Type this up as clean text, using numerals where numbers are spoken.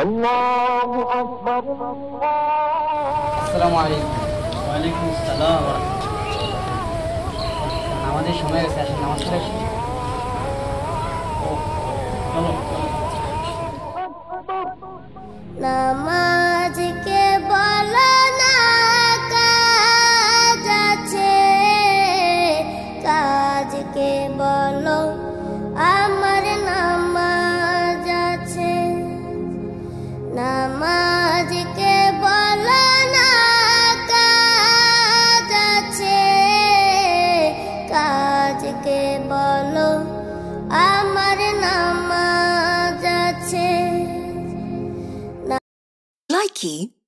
আসসালামু আলাইকুম। ওয়ালাইকুম আসসালাম। আমাদের সময় গেছে, আসলে নামাজ পড়ে আসি। চলো নামাজকে বলো না কাজ আছে, কাজকে বলো আমার নামাজ আছে। নামাজকে বলো না কাজ আছে, কাজকে বলো আমার নামাজ আছে। Likey